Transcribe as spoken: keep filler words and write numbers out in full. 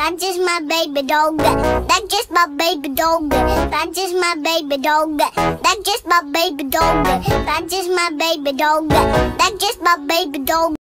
That's just my baby dog. That's just my baby dog. That's just my baby dog. That's just my baby dog. That's just my baby dog. That's just my baby dog.